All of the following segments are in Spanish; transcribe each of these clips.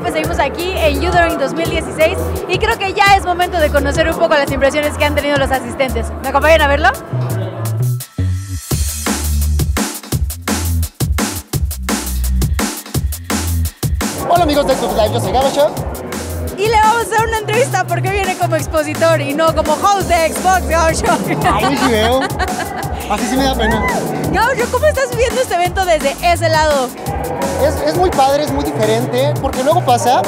pues seguimos aquí en U-The-Ring 2016 y creo que ya es momento de conocer un poco las impresiones que han tenido los asistentes. ¿Me acompañan a verlo? Hola amigos de Xbox Live, yo soy Gabasho. Y le vamos a hacer una entrevista porque viene como expositor y no como host de Xbox Gabasho. Ay, sí veo. Así sí me da pena. Gabasho, ¿cómo estás viendo este evento desde ese lado? Es muy padre, es muy diferente, porque luego pasa...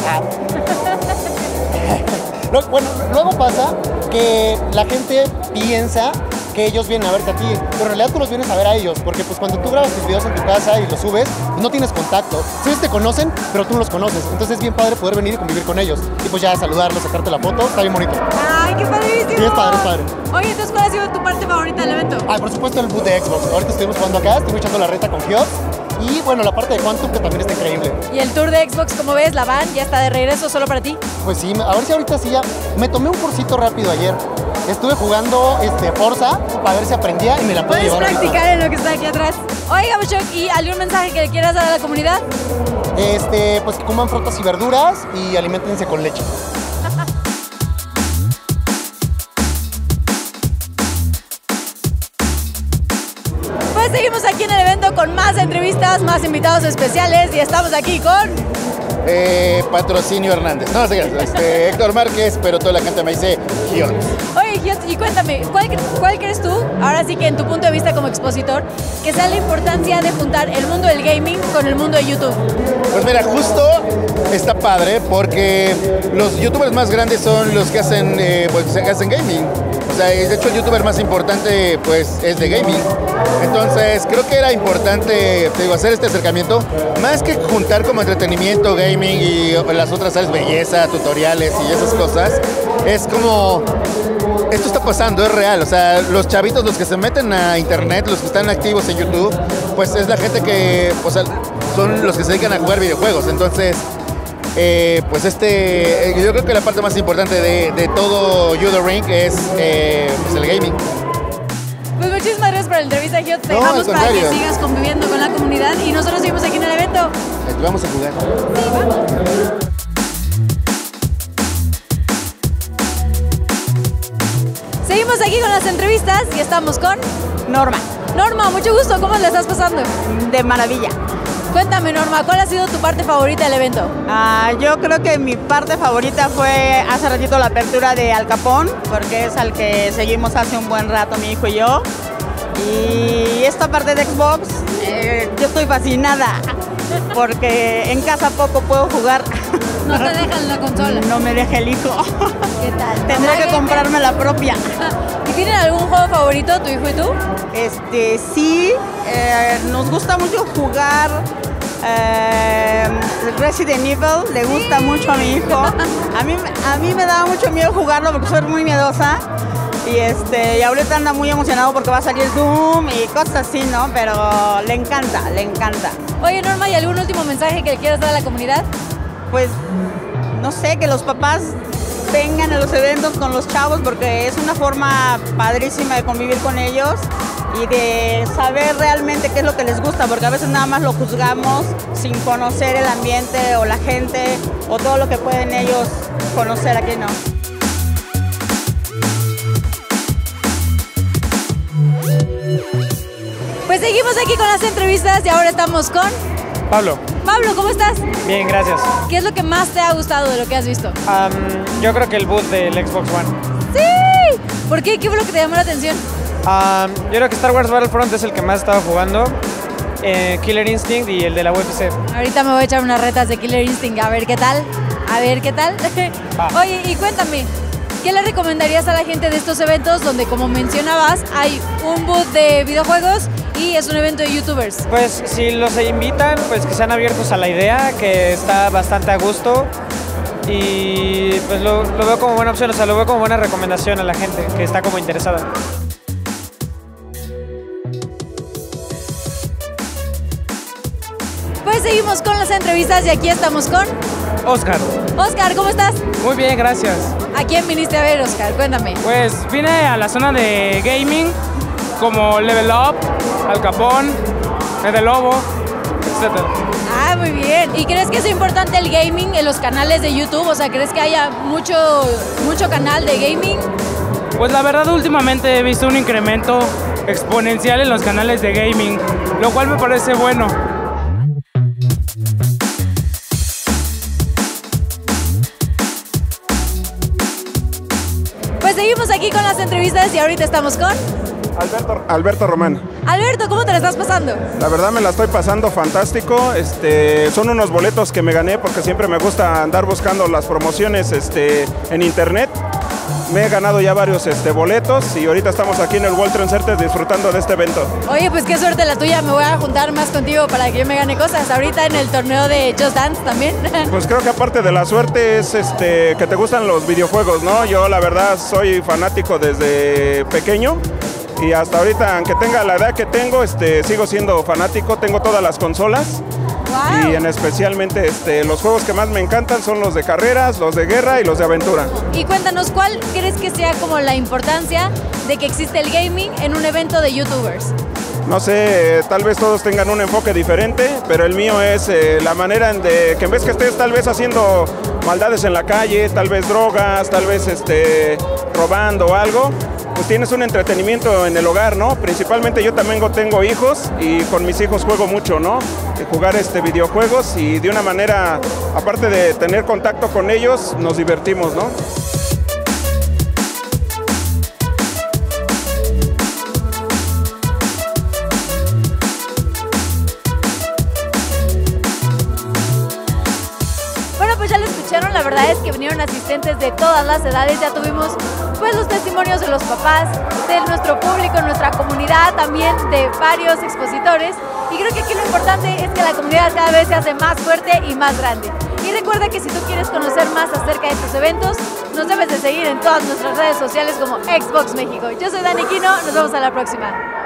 luego pasa que la gente piensa que ellos vienen a verte a ti, pero en realidad tú los vienes a ver a ellos, porque pues cuando tú grabas tus videos en tu casa y los subes, pues no tienes contacto. Sí, ellos te conocen, pero tú no los conoces, entonces es bien padre poder venir y convivir con ellos. Y pues ya saludarlos, sacarte la foto, está bien bonito. ¡Ay, qué padrísimo! Sí, es padre, es padre. Oye, entonces, ¿cuál ha sido tu parte favorita del evento? Por supuesto el boot de Xbox. Ahorita estuvimos jugando acá, estuvimos echando la reta con Geoff. Y bueno, la parte de Quantum que también está increíble. Y el tour de Xbox, como ves, la van ya está de regreso solo para ti. Pues sí, a ver si ahorita sí ya. Me tomé un cursito rápido ayer. Estuve jugando Forza para ver si aprendía y me la puedo llevar. Puedes practicar en lo que está aquí atrás. Oye, Gabasho, ¿y algún mensaje que le quieras dar a la comunidad? Pues que coman frutas y verduras y aliméntense con leche. Pues seguimos aquí en el evento con más entrevistas, más invitados especiales y estamos aquí con... Patrocinio Hernández. No, Héctor Márquez, pero toda la gente me dice Gion. Oye, Gion, y cuéntame, ¿cuál crees tú, ahora sí que en tu punto de vista como expositor, que sea la importancia de juntar el mundo del gaming con el mundo de YouTube? Pues mira, justo está padre porque los youtubers más grandes son los que hacen, gaming. O sea, de hecho el youtuber más importante pues es de gaming. Entonces creo que era importante, hacer este acercamiento, más que juntar como entretenimiento, gaming y las otras áreas, belleza, tutoriales y esas cosas. Es como, esto está pasando, es real. O sea, los chavitos, los que se meten a internet, los que están activos en YouTube, pues es la gente que, son los que se dedican a jugar videojuegos. Entonces, yo creo que la parte más importante de todo U-The-Ring es el gaming. Pues muchísimas gracias por la entrevista, Gion. Te dejamos para que sigas conviviendo con la comunidad y nosotros seguimos aquí en el evento. Vamos a jugar. Sí, vamos. Seguimos aquí con las entrevistas y estamos con Norma. Norma, mucho gusto. ¿Cómo le estás pasando? De maravilla. Cuéntame, Norma, ¿cuál ha sido tu parte favorita del evento? Yo creo que mi parte favorita fue hace ratito la apertura de Al Capón, porque es al que seguimos hace un buen rato mi hijo y yo. Y esta parte de Xbox, yo estoy fascinada, porque en casa poco puedo jugar. ¿No te dejan la consola? No me deja el hijo. ¿Qué tal? Tendré que comprarme la propia. ¿Y tienen algún juego favorito, tu hijo y tú? Sí, nos gusta mucho jugar Resident Evil, le gusta mucho a mi hijo. A mí me daba mucho miedo jugarlo porque soy muy miedosa. Y ahorita anda muy emocionado porque va a salir Doom y cosas así, ¿no? Pero le encanta, le encanta. Oye, Norma, ¿y algún último mensaje que le quieras dar a la comunidad? Pues, no sé, que los papás vengan a los eventos con los chavos porque es una forma padrísima de convivir con ellos y de saber realmente qué es lo que les gusta, porque a veces nada más lo juzgamos sin conocer el ambiente o la gente o todo lo que pueden ellos conocer aquí, ¿no? Pues seguimos aquí con las entrevistas y ahora estamos con... Pablo. Pablo, ¿cómo estás? Bien, gracias. ¿Qué es lo que más te ha gustado de lo que has visto? Yo creo que el boot del Xbox One. ¡Sí! ¿Por qué? ¿Qué fue lo que te llamó la atención? Yo creo que Star Wars Battlefront es el que más estaba jugando. Killer Instinct y el de la UFC. Ahorita me voy a echar unas retas de Killer Instinct, a ver qué tal. A ver qué tal. Oye, y cuéntame, ¿qué le recomendarías a la gente de estos eventos donde, como mencionabas, hay un boot de videojuegos y es un evento de youtubers? Pues si los invitan, pues que sean abiertos a la idea, que está bastante a gusto. Y pues lo veo como buena opción, o sea, lo veo como buena recomendación a la gente que está como interesada. Pues seguimos con las entrevistas y aquí estamos con... Oscar. Oscar, ¿cómo estás? Muy bien, gracias. ¿A quién viniste a ver, Oscar? Cuéntame. Pues vine a la zona de gaming, como Level Up, Al Capón, Fede Lobo, etc. Ah, muy bien. ¿Y crees que es importante el gaming en los canales de YouTube? O sea, ¿crees que haya mucho canal de gaming? Pues la verdad últimamente he visto un incremento exponencial en los canales de gaming, lo cual me parece bueno. Pues seguimos aquí con las entrevistas y ahorita estamos con... Alberto Román. Alberto, ¿cómo te la estás pasando? La verdad me la estoy pasando fantástico. Son unos boletos que me gané porque siempre me gusta andar buscando las promociones en internet. Me he ganado ya varios boletos y ahorita estamos aquí en el World Trade Center disfrutando de este evento. Oye, pues qué suerte la tuya, me voy a juntar más contigo para que yo me gane cosas. Ahorita en el torneo de Just Dance también. Pues creo que aparte de la suerte es que te gustan los videojuegos, ¿no? Yo la verdad soy fanático desde pequeño. Y hasta ahorita, aunque tenga la edad que tengo, sigo siendo fanático, tengo todas las consolas. Wow. Y en especialmente los juegos que más me encantan son los de carreras, los de guerra y los de aventura. Y cuéntanos, ¿cuál crees que sea como la importancia de que existe el gaming en un evento de YouTubers? No sé, tal vez todos tengan un enfoque diferente, pero el mío es la manera de que en vez que estés tal vez haciendo maldades en la calle, tal vez drogas, tal vez robando o algo, pues tienes un entretenimiento en el hogar, ¿no? Principalmente yo también tengo hijos y con mis hijos juego mucho, ¿no? Jugar videojuegos y de una manera, aparte de tener contacto con ellos, nos divertimos, ¿no? Bueno, pues ya lo escucharon, la verdad es que vinieron asistentes de todas las edades, ya tuvimos pues los testimonios de los papás, de nuestro público, nuestra comunidad, también de varios expositores. Y creo que aquí lo importante es que la comunidad cada vez se hace más fuerte y más grande. Y recuerda que si tú quieres conocer más acerca de estos eventos, nos debes de seguir en todas nuestras redes sociales como Xbox México. Yo soy Dani Quino, nos vemos a la próxima.